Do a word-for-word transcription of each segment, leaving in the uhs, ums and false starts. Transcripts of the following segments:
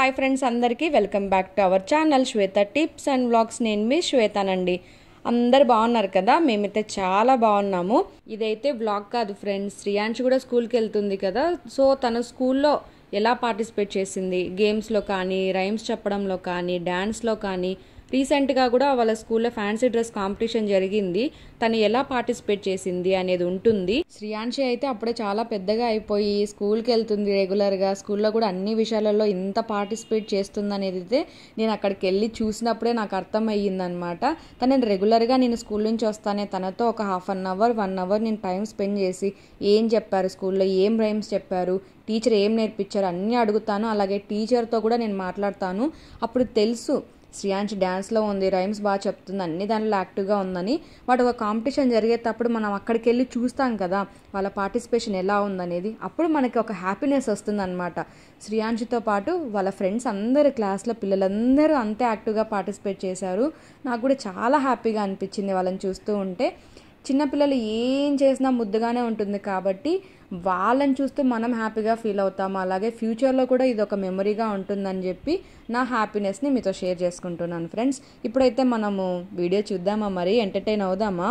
Hi friends అందరికీ welcome back to our channel Shweta tips and vlogs. నేను మీ శ్వేతానండి. అందరు బాగున్నారు కదా? మేమైతే చాలా బాగున్నాము. ఇదైతే వ్లాగ్ కాదు ఫ్రెండ్స్, శ్రియాంశ్ కూడా స్కూల్కి వెళ్తుంది కదా, సో తన స్కూల్లో ఎలా పార్టిసిపేట్ చేసింది, గేమ్స్లో కానీ, రైమ్స్ చెప్పడంలో కానీ, డ్యాన్స్లో కానీ, రీసెంట్గా కూడా వాళ్ళ స్కూల్లో ఫ్యాన్సీ డ్రెస్ కాంపిటీషన్ జరిగింది, తను ఎలా పార్టిసిపేట్ చేసింది అనేది ఉంటుంది. శ్రియాంశి అయితే అప్పుడే చాలా పెద్దగా అయిపోయి స్కూల్కి వెళ్తుంది రెగ్యులర్గా. స్కూల్లో కూడా అన్ని విషయాలలో ఇంత పార్టిసిపేట్ చేస్తుంది అనేది అయితే నేను అక్కడికి వెళ్ళి చూసినప్పుడే నాకు అర్థం అయ్యిందనమాట. తను రెగ్యులర్గా నేను స్కూల్ నుంచి వస్తానే తనతో ఒక half an hour one hour నేను టైం స్పెండ్ చేసి ఏం చెప్పారు స్కూల్లో, ఏం రైమ్స్ చెప్పారు, టీచర్ ఏం నేర్పించారు అన్నీ అడుగుతాను. అలాగే టీచర్తో కూడా నేను మాట్లాడతాను. అప్పుడు తెలుసు శ్రియాంశి డ్యాన్స్లో ఉంది, రైమ్స్ బాగా చెప్తుంది, అన్ని దానిలో యాక్టివ్గా ఉందని. వాటి ఒక కాంపిటీషన్ జరిగేటప్పుడు మనం అక్కడికి వెళ్ళి చూస్తాం కదా వాళ్ళ పార్టిసిపేషన్ ఎలా ఉందనేది, అప్పుడు మనకి ఒక హ్యాపీనెస్ వస్తుంది అనమాట. శ్రియాంశితో పాటు వాళ్ళ ఫ్రెండ్స్ అందరు, క్లాస్లో పిల్లలందరూ అంతే యాక్టివ్గా పార్టిసిపేట్ చేశారు. నాకు కూడా చాలా హ్యాపీగా అనిపించింది వాళ్ళని చూస్తూ ఉంటే. చిన్నపిల్లలు ఏం చేసినా ముద్దుగానే ఉంటుంది కాబట్టి వాళ్ళని చూస్తూ మనం హ్యాపీగా ఫీల్ అవుతాము. అలాగే ఫ్యూచర్లో కూడా ఇది ఒక మెమరీగా ఉంటుందని చెప్పి నా హ్యాపీనెస్ని మీతో షేర్ చేసుకుంటున్నాను ఫ్రెండ్స్. ఇప్పుడైతే మనము వీడియో చూద్దామా, మరి ఎంటర్టైన్ అవుదామా?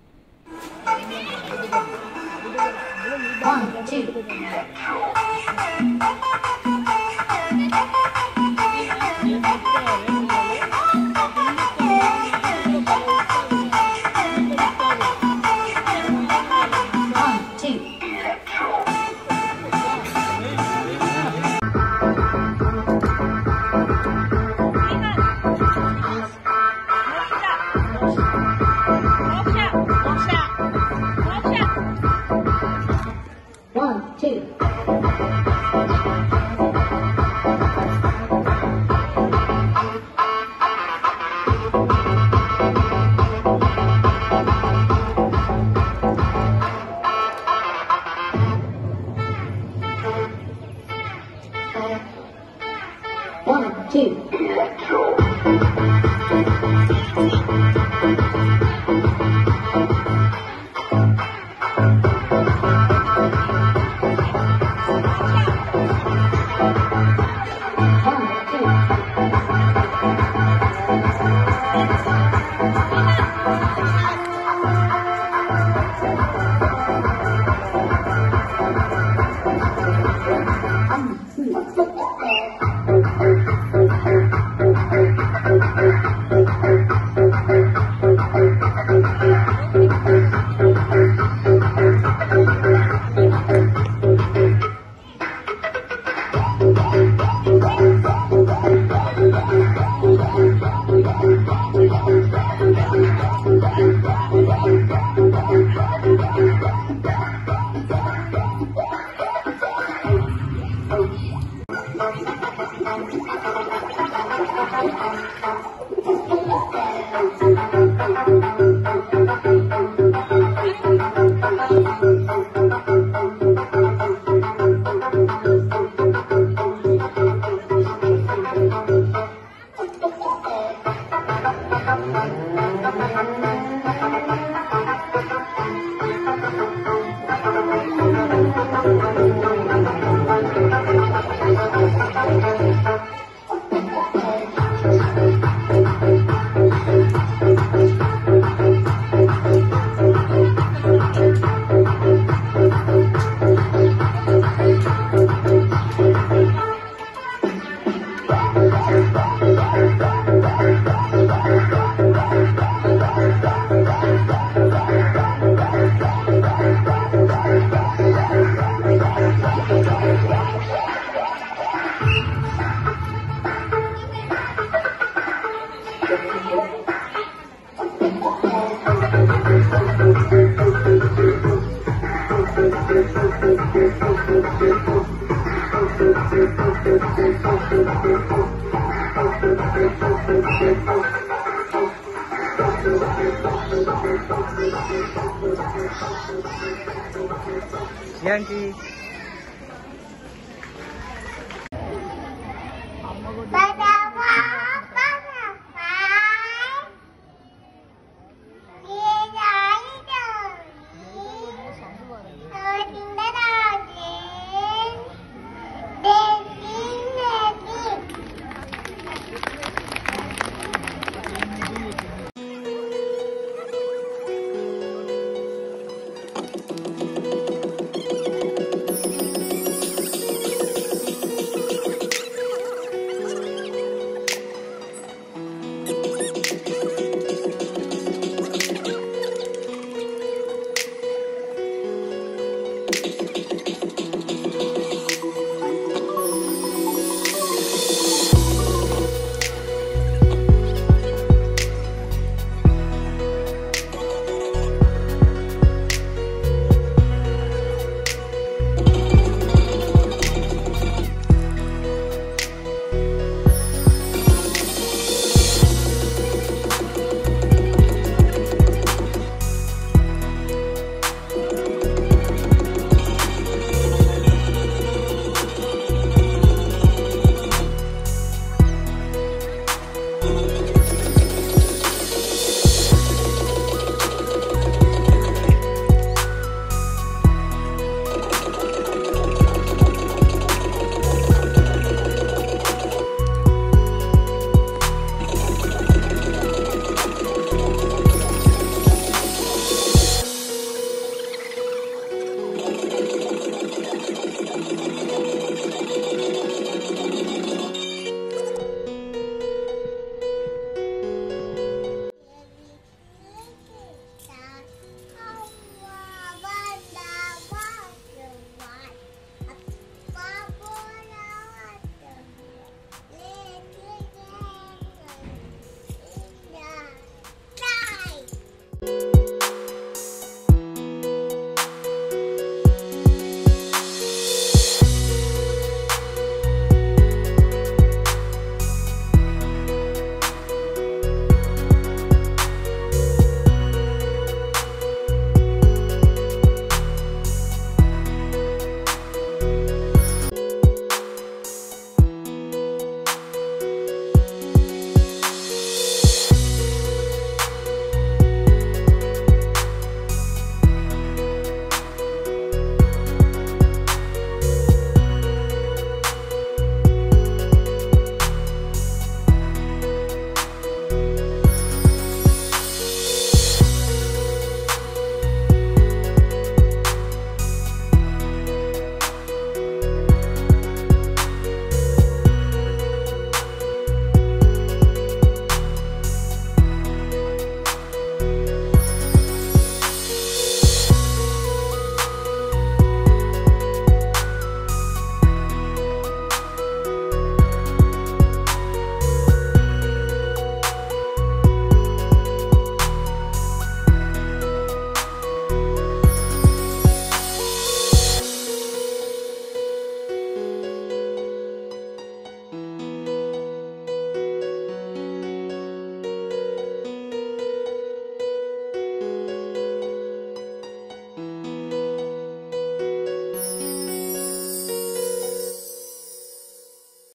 One, two. Yankee.